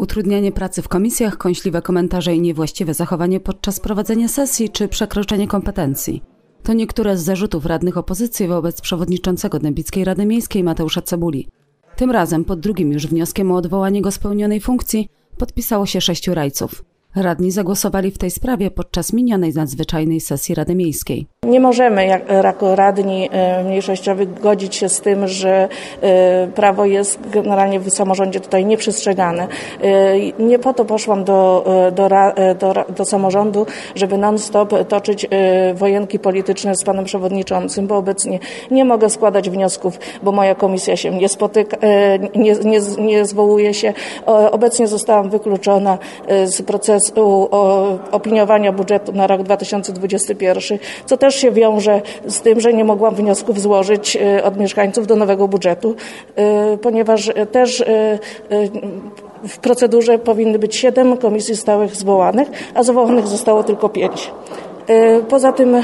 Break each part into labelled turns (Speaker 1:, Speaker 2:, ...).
Speaker 1: Utrudnianie pracy w komisjach, kąśliwe komentarze i niewłaściwe zachowanie podczas prowadzenia sesji czy przekroczenie kompetencji. To niektóre z zarzutów radnych opozycji wobec przewodniczącego Dębickiej Rady Miejskiej Mateusza Cebuli. Tym razem pod drugim już wnioskiem o odwołanie go z pełnionej funkcji podpisało się 6 radców. Radni zagłosowali w tej sprawie podczas minionej nadzwyczajnej sesji Rady Miejskiej.
Speaker 2: Nie możemy jako radni mniejszościowi godzić się z tym, że prawo jest generalnie w samorządzie tutaj nieprzestrzegane. Nie po to poszłam do samorządu, żeby non-stop toczyć wojenki polityczne z panem przewodniczącym, bo obecnie nie mogę składać wniosków, bo moja komisja się nie spotyka, nie zwołuje się. Obecnie zostałam wykluczona z procesu opiniowania budżetu na rok 2021, co też się wiąże z tym, że nie mogłam wniosków złożyć od mieszkańców do nowego budżetu, ponieważ też w procedurze powinny być 7 komisji stałych zwołanych, a zwołanych zostało tylko 5. Poza tym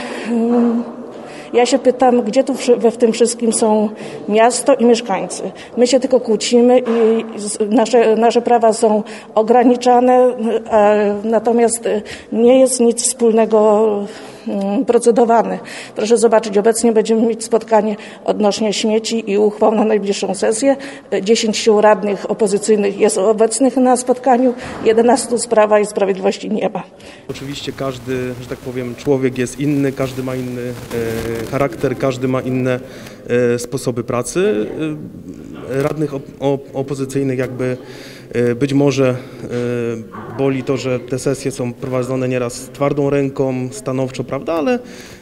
Speaker 2: ja się pytam, gdzie tu w tym wszystkim są miasto i mieszkańcy. My się tylko kłócimy i nasze prawa są ograniczane, natomiast nie jest nic wspólnego procedowane. Proszę zobaczyć, obecnie będziemy mieć spotkanie odnośnie śmieci i uchwał na najbliższą sesję. 10 radnych opozycyjnych jest obecnych na spotkaniu, 11 z Prawa i Sprawiedliwości nie ma.
Speaker 3: Oczywiście każdy, że tak powiem, człowiek jest inny, każdy ma inny charakter, każdy ma inne sposoby pracy. Radnych opozycyjnych jakby być może boli to, że te sesje są prowadzone nieraz twardą ręką, stanowczo, prawda, ale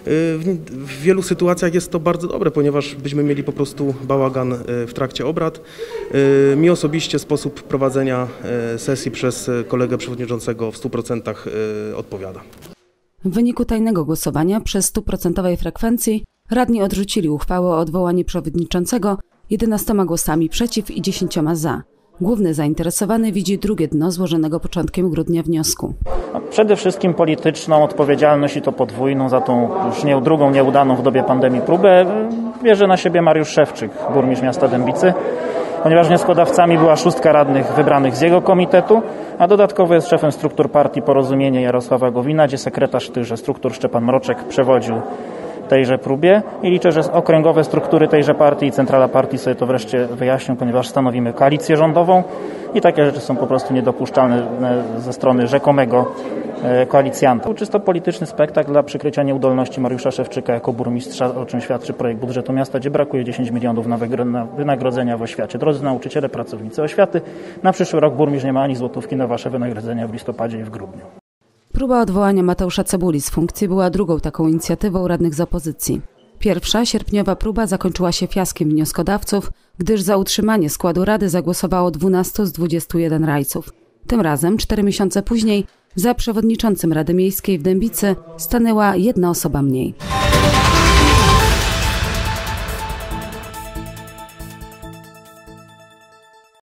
Speaker 3: w wielu sytuacjach jest to bardzo dobre, ponieważ byśmy mieli po prostu bałagan w trakcie obrad. Mi osobiście sposób prowadzenia sesji przez kolegę przewodniczącego w 100% odpowiada.
Speaker 1: W wyniku tajnego głosowania przy 100% frekwencji radni odrzucili uchwałę o odwołaniu przewodniczącego 11 głosami przeciw i 10 za. Główny zainteresowany widzi drugie dno złożonego początkiem grudnia wniosku.
Speaker 4: Przede wszystkim polityczną odpowiedzialność i to podwójną za tą już drugą nieudaną w dobie pandemii próbę bierze na siebie Mariusz Szewczyk, burmistrz miasta Dębicy, ponieważ wnioskodawcami była 6 radnych wybranych z jego komitetu, a dodatkowo jest szefem struktur partii Porozumienie Jarosława Gowina, gdzie sekretarz tychże struktur Szczepan Mroczek przewodził tejże próbie i liczę, że okręgowe struktury tejże partii i centrala partii sobie to wreszcie wyjaśnią, ponieważ stanowimy koalicję rządową i takie rzeczy są po prostu niedopuszczalne ze strony rzekomego koalicjanta. To czysto polityczny spektakl dla przykrycia nieudolności Mariusza Szewczyka jako burmistrza, o czym świadczy projekt budżetu miasta, gdzie brakuje 10 milionów na wynagrodzenia w oświacie. Drodzy nauczyciele, pracownicy oświaty, na przyszły rok burmistrz nie ma ani złotówki na wasze wynagrodzenia w listopadzie i w grudniu.
Speaker 1: Próba odwołania Mateusza Cebuli z funkcji była drugą taką inicjatywą radnych z opozycji. Pierwsza, sierpniowa próba zakończyła się fiaskiem wnioskodawców, gdyż za utrzymanie składu rady zagłosowało 12 z 21 radców. Tym razem, 4 miesiące później, za przewodniczącym Rady Miejskiej w Dębicy stanęła jedna osoba mniej.